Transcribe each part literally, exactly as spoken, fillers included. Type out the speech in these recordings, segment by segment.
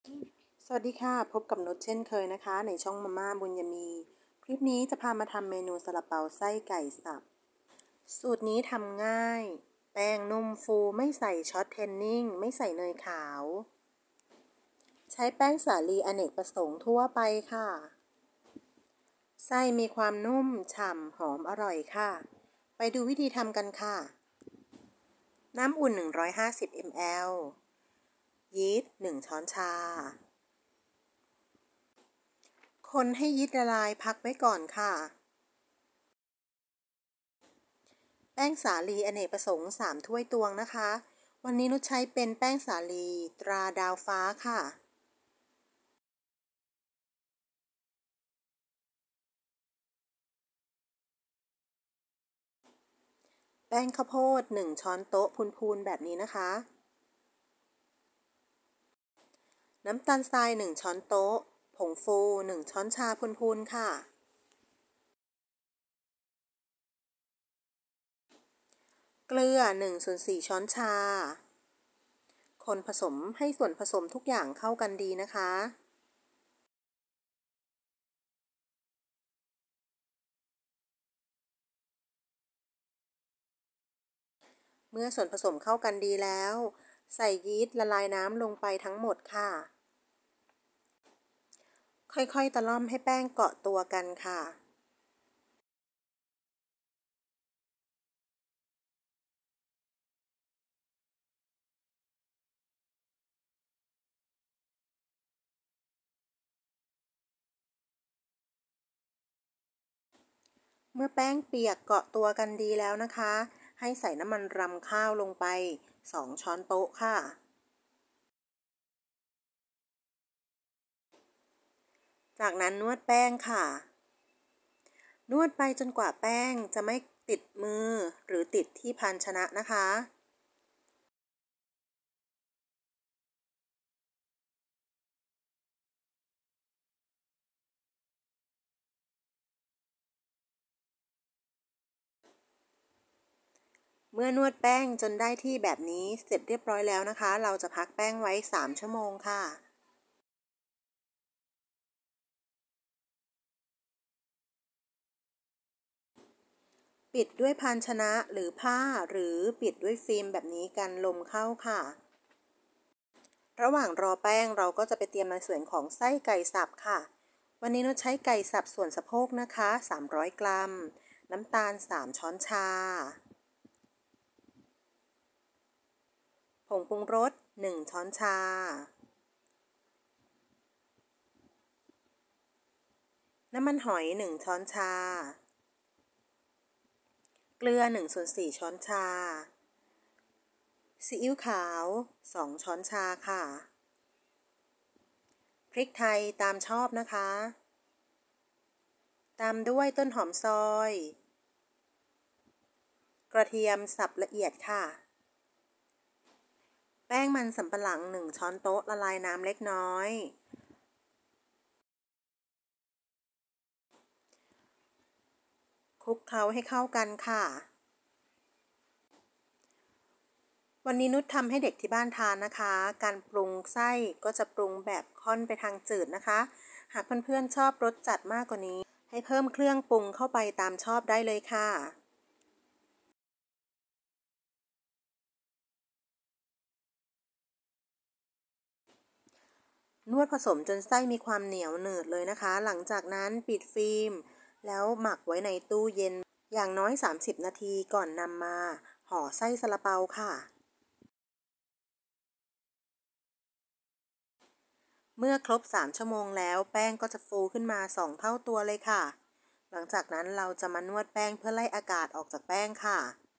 สวัสดีค่ะพบกับนุชเช่นเคยนะคะในช่องมาม่าบุญยมีคลิปนี้จะพามาทำเมนูซาลาเปาไส้ไก่สับสูตรนี้ทำง่ายแป้งนุ่มฟูไม่ใส่ช็อตเทนนิ่งไม่ใส่เนยขาวใช้แป้งสาลีอเนกประสงค์ทั่วไปค่ะไส้มีความนุ่มฉ่ำหอมอร่อยค่ะไปดูวิธีทำกันค่ะน้ำอุ่นหนึ่งร้อยห้าสิบมิลลิลิตรยีสต์หนึ่งช้อนชาคนให้ยีสต์ละลายพักไว้ก่อนค่ะแป้งสาลีอเนกประสงค์สามถ้วยตวงนะคะวันนี้นุชใช้เป็นแป้งสาลีตราดาวฟ้าค่ะแป้งข้าวโพดหนึ่งช้อนโต๊ะพูนๆแบบนี้นะคะน้ำตาลทรายหนึ่งช้อนโต๊ะผงฟูหนึ่งช้อนชาพูนๆค่ะเกลือหนึ่งส่วนสี่ช้อนชาคนผสมให้ส่วนผสมทุกอย่างเข้ากันดีนะคะเมื่อส่วนผสมเข้ากันดีแล้วใส่ยีสต์ละลายน้ำลงไปทั้งหมดค่ะค่อยๆตะล่อมให้แป้งเกาะตัวกันค่ะเมื่อแป้งเปียกเกาะตัวกันดีแล้วนะคะให้ใส่น้ำมันรำข้าวลงไปสองช้อนโต๊ะค่ะจากนั้นนวดแป้งค่ะนวดไปจนกว่าแป้งจะไม่ติดมือหรือติดที่ภาชนะนะคะเมื่อนวดแป้งจนได้ที่แบบนี้เสร็จเรียบร้อยแล้วนะคะเราจะพักแป้งไว้สามชั่วโมงค่ะปิดด้วยภาชนะหรือผ้าหรือปิดด้วยฟิล์มแบบนี้กันลมเข้าค่ะระหว่างรอแป้งเราก็จะไปเตรียมในส่วนของไส้ไก่สับค่ะวันนี้นุชใช้ไก่สับส่วนสะโพกนะคะสามร้อยกรัมน้ำตาลสามช้อนชาผงปรุงรสหนึ่งช้อนชาน้ำมันหอยหนึ่งช้อนชาเกลือหนึ่งส่วนสี่ช้อนชาซีอิ๊วขาวสองช้อนชาค่ะพริกไทยตามชอบนะคะตามด้วยต้นหอมซอยกระเทียมสับละเอียดค่ะแป้งมันสำปะหลังหนึ่งช้อนโต๊ะละลายน้ำเล็กน้อยคลุกเคล้าให้เข้ากันค่ะวันนี้นุชทำให้เด็กที่บ้านทานนะคะการปรุงไส้ก็จะปรุงแบบค่อนไปทางจืดนะคะหากเพื่อนๆชอบรสจัดมากกว่านี้ให้เพิ่มเครื่องปรุงเข้าไปตามชอบได้เลยค่ะนวดผสมจนไส้มีความเหนียวหนืดเลยนะคะหลังจากนั้นปิดฟิล์มแล้วหมักไว้ในตู้เย็นอย่างน้อยสามสิบนาทีก่อนนำมาห่อไส้ซาลาเปาค่ะเมื่อครบสามชั่วโมงแล้วแป้งก็จะฟูขึ้นมาสองเท่าตัวเลยค่ะหลังจากนั้นเราจะมานวดแป้งเพื่อไล่อากาศออกจากแป้งค่ะ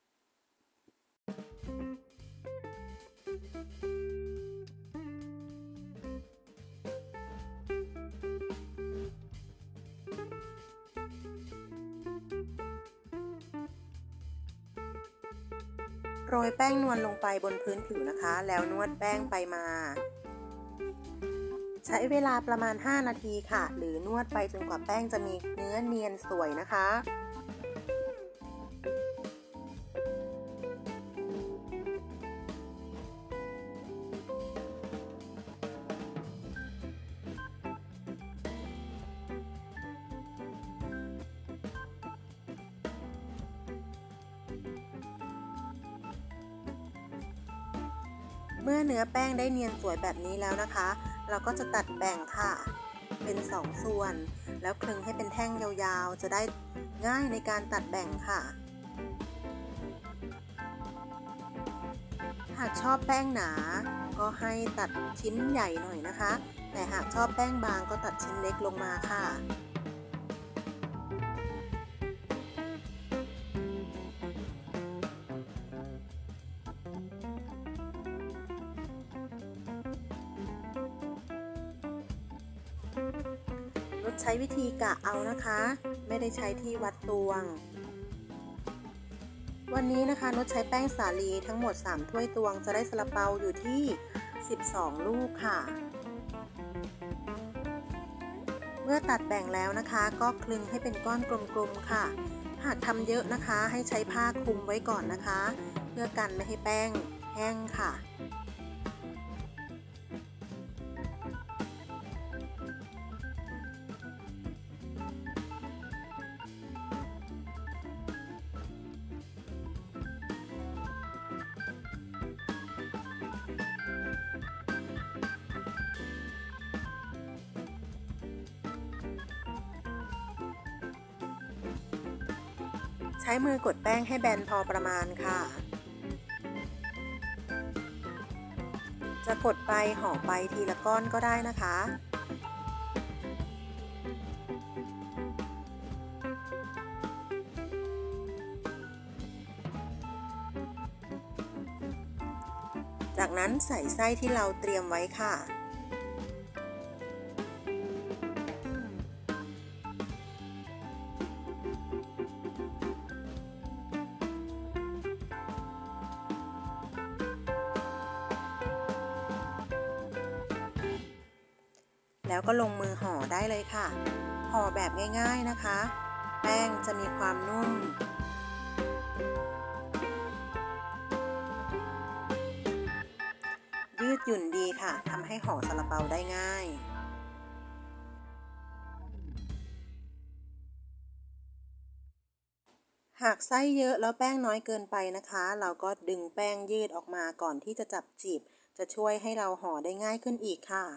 โรยแป้งนวลลงไปบนพื้นผิวนะคะแล้วนวดแป้งไปมาใช้เวลาประมาณห้านาทีค่ะหรือนวดไปจนกว่าแป้งจะมีเนื้อเนียนสวยนะคะเมื่อเนื้อแป้งได้เนียนสวยแบบนี้แล้วนะคะเราก็จะตัดแบ่งค่ะเป็นสองส่วนแล้วคลึงให้เป็นแท่งยาวๆจะได้ง่ายในการตัดแบ่งค่ะหากชอบแป้งหนาก็ให้ตัดชิ้นใหญ่หน่อยนะคะแต่หากชอบแป้งบางก็ตัดชิ้นเล็กลงมาค่ะนุชใช้วิธีกะเอานะคะไม่ได้ใช้ที่วัดตวงวันนี้นะคะนุชใช้แป้งสาลีทั้งหมดสามถ้วยตวงจะได้ซาลาเปาอยู่ที่สิบสองลูกค่ะเมื่อตัดแบ่งแล้วนะคะก็คลึงให้เป็นก้อนกลมๆค่ะหากทำเยอะนะคะให้ใช้ผ้าคลุมไว้ก่อนนะคะเพื่อกันไม่ให้แป้งแห้งค่ะใช้มือกดแป้งให้แบนพอประมาณค่ะจะกดไปห่อไปทีละก้อนก็ได้นะคะจากนั้นใส่ไส้ที่เราเตรียมไว้ค่ะแล้วก็ลงมือห่อได้เลยค่ะห่อแบบง่ายๆนะคะแป้งจะมีความนุ่มยืดหยุ่นดีค่ะทำให้ห่อซาลาเปาได้ง่ายหากไส้เยอะแล้วแป้งน้อยเกินไปนะคะเราก็ดึงแป้งยืดออกมาก่อนที่จะจับจีบจะช่วยให้เราห่อได้ง่ายขึ้นอีกค่ะ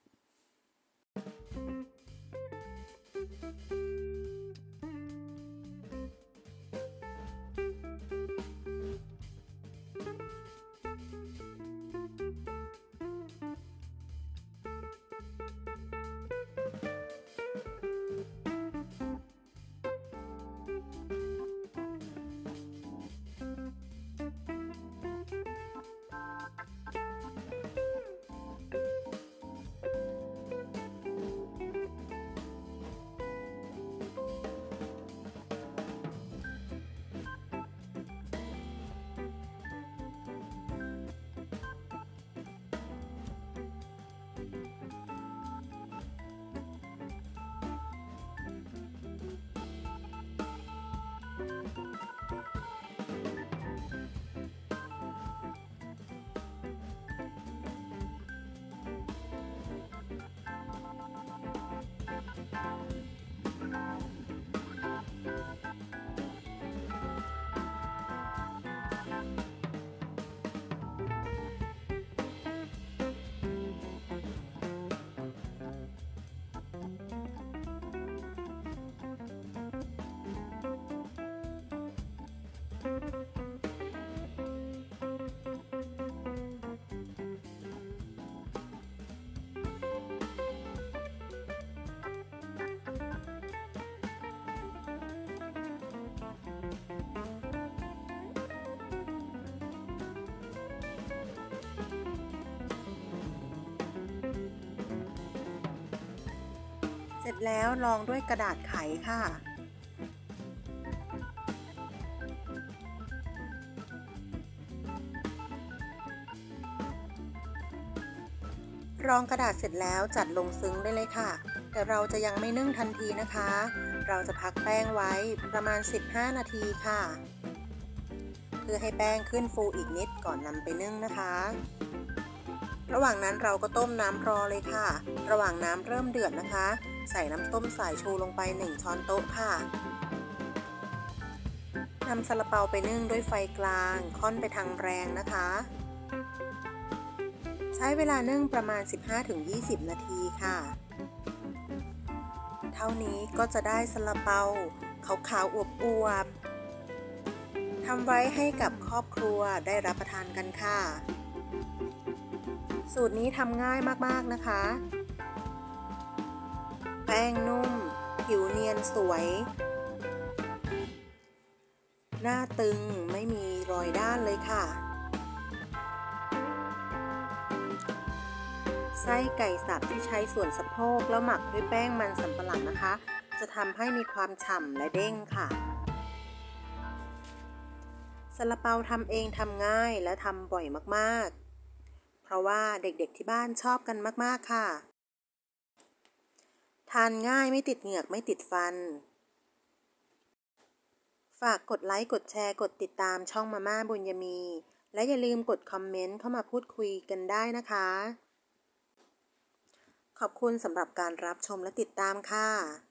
เสร็จแล้วรองด้วยกระดาษไขค่ะรองกระดาษเสร็จแล้วจัดลงซึ้งได้เลยค่ะแต่เราจะยังไม่นึ่งทันทีนะคะเราจะพักแป้งไว้ประมาณสิบห้านาทีค่ะเพื่อให้แป้งขึ้นฟูอีกนิดก่อนนำไปนึ่งนะคะระหว่างนั้นเราก็ต้มน้ำรอเลยค่ะระหว่างน้ำเริ่มเดือดนะคะใส่น้ำส้มสายชูลงไปหนึ่งช้อนโต๊ะค่ะนำซาลาเปาไปนึ่งด้วยไฟกลางค่อนไปทางแรงนะคะช้เวลานึ่งประมาณ สิบห้าถึงยี่สิบ นาทีค่ะเท่านี้ก็จะได้ซาลาเปาขาวๆอวบๆทำไว้ให้กับครอบครัวได้รับประทานกันค่ะสูตรนี้ทำง่ายมากๆนะคะแป้งนุ่มผิวเนียนสวยหน้าตึงไม่มีรอยด้านเลยค่ะไส้ไก่สับที่ใช้ส่วนสะโพกแล้วหมักด้วยแป้งมันสำปะหลังนะคะจะทำให้มีความฉ่ำและเด้งค่ะซาลาเปาทำเองทำง่ายและทำบ่อยมากๆเพราะว่าเด็กๆที่บ้านชอบกันมากๆค่ะทานง่ายไม่ติดเหงือกไม่ติดฟันฝากกดไลค์กดแชร์กดติดตามช่องมาม่าบุญยมีและอย่าลืมกดคอมเมนต์เข้ามาพูดคุยกันได้นะคะขอบคุณสำหรับการรับชมและติดตามค่ะ